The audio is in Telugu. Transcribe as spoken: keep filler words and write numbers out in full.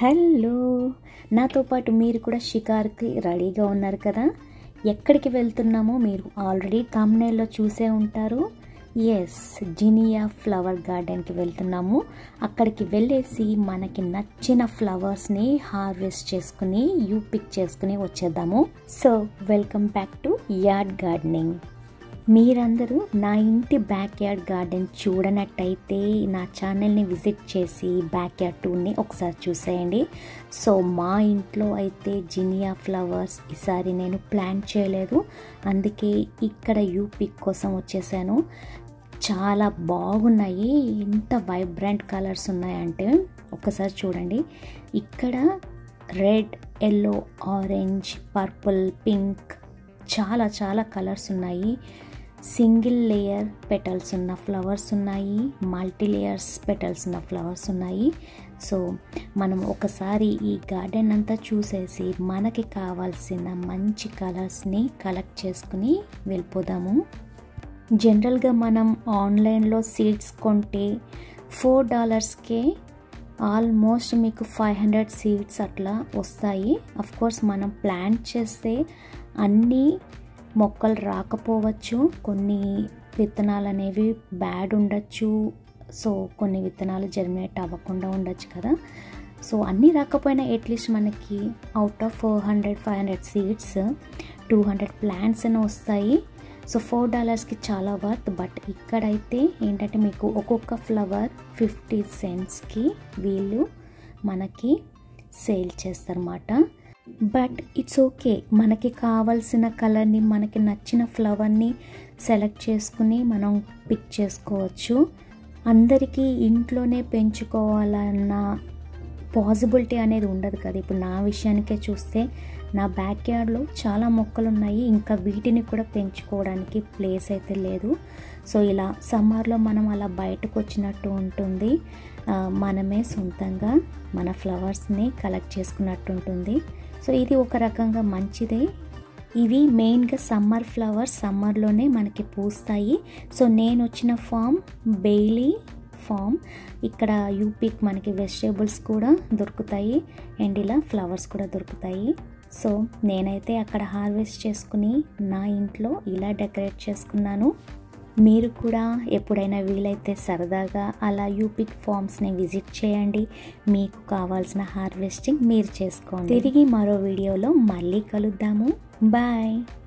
హలో, నాతో పాటు మీరు కూడా షికార్కి రెడీగా ఉన్నారు కదా. ఎక్కడికి వెళ్తున్నామో మీరు ఆల్రెడీ థంబ్నెయిల్లో చూసే ఉంటారు. ఎస్, జినియా ఫ్లవర్ గార్డెన్కి వెళ్తున్నాము. అక్కడికి వెళ్ళేసి మనకి నచ్చిన ఫ్లవర్స్ని హార్వెస్ట్ చేసుకుని యూ పిక్ చేసుకుని వచ్చేద్దాము. So welcome back to yard gardening. మీరందరూ నా ఇంటి బ్యాక్ యార్డ్ గార్డెన్ చూడనట్టయితే నా ఛానల్ని విజిట్ చేసి బ్యాక్ యార్డ్ టూర్ని ఒకసారి చూసేయండి. సో మా ఇంట్లో అయితే జినియా ఫ్లవర్స్ ఈసారి నేను ప్లాన్ చేయలేదు, అందుకే ఇక్కడ యూ పిక్ కోసం వచ్చేసాను. చాలా బాగున్నాయి, ఎంత వైబ్రెంట్ కలర్స్ ఉన్నాయంటే ఒక్కసారి చూడండి. ఇక్కడ red, yellow, orange, purple, pink చాలా చాలా కలర్స్ ఉన్నాయి. సింగిల్ లేయర్ పెటల్స్ ఉన్న ఫ్లవర్స్ ఉన్నాయి, మల్టీ లేయర్స్ పెటల్స్ ఉన్న ఫ్లవర్స్ ఉన్నాయి. సో మనం ఒకసారి ఈ గార్డెన్ అంతా చూసేసి మనకి కావాల్సిన మంచి కలర్స్ని కలెక్ట్ చేసుకుని వెళ్ళిపోదాము. జనరల్గా మనం ఆన్లైన్లో సీడ్స్ కొంటే ఫోర్ డాలర్స్కే ఆల్మోస్ట్ మీకు ఫైవ్ హండ్రెడ్ సీడ్స్ అట్లా వస్తాయి. అఫ్కోర్స్ మనం ప్లాంట్ చేస్తే అన్నీ మొక్కలు రాకపోవచ్చు, కొన్ని విత్తనాలు అనేవి బ్యాడ్ ఉండొచ్చు, సో కొన్ని విత్తనాలు జర్మినేట్ అవ్వకుండా ఉండొచ్చు కదా. సో అన్నీ రాకపోయినా అట్లీస్ట్ మనకి out of four hundred five hundred seeds two hundred plants అని వస్తాయి. సో ఫోర్ డాలర్స్కి చాలా వర్త్. బట్ ఇక్కడైతే ఏంటంటే మీకు ఒక్కొక్క ఫ్లవర్ ఫిఫ్టీ సెంట్స్కి వీళ్ళు మనకి సేల్ చేస్తారన్నమాట. బట్ ఇట్స్ ఓకే, మనకి కావాల్సిన కలర్ని, మనకి నచ్చిన ఫ్లవర్ని సెలెక్ట్ చేసుకుని మనం పిక్ చేసుకోవచ్చు. అందరికీ ఇంట్లోనే పెంచుకోవాలన్న పాసిబిలిటీ అనేది ఉండదు కదా. ఇప్పుడు నా విషయానికే చూస్తే నా బ్యాక్ యార్డ్లో చాలా మొక్కలు ఉన్నాయి, ఇంకా వీటిని కూడా పెంచుకోవడానికి ప్లేస్ అయితే లేదు. సో ఇలా సమ్మర్లో మనం అలా బయటకు వచ్చినట్టు ఉంటుంది, మనమే సొంతంగా మన ఫ్లవర్స్ని కలెక్ట్ చేసుకున్నట్టు ఉంటుంది. సో ఇది ఒక రకంగా మంచిదే. ఇవి మెయిన్గా సమ్మర్ ఫ్లవర్స్, సమ్మర్లోనే మనకి పూస్తాయి. సో నేను వచ్చిన ఫామ్ బెయిలీ ఫామ్. ఇక్కడ యూ పిక్ మనకి వెజిటేబుల్స్ కూడా దొరుకుతాయి అండ్ ఇలా ఫ్లవర్స్ కూడా దొరుకుతాయి. సో నేనైతే అక్కడ హార్వెస్ట్ చేసుకుని నా ఇంట్లో ఇలా డెకరేట్ చేసుకున్నాను. మీరు కూడా ఎప్పుడైనా వీలైతే సరదాగా అలా యూ పిక్ ఫామ్స్ని విజిట్ చేయండి, మీకు కావాల్సిన హార్వెస్టింగ్ మీరు చేసుకోండి. తిరిగి మరో వీడియోలో మళ్ళీ కలుద్దాము. బాయ్.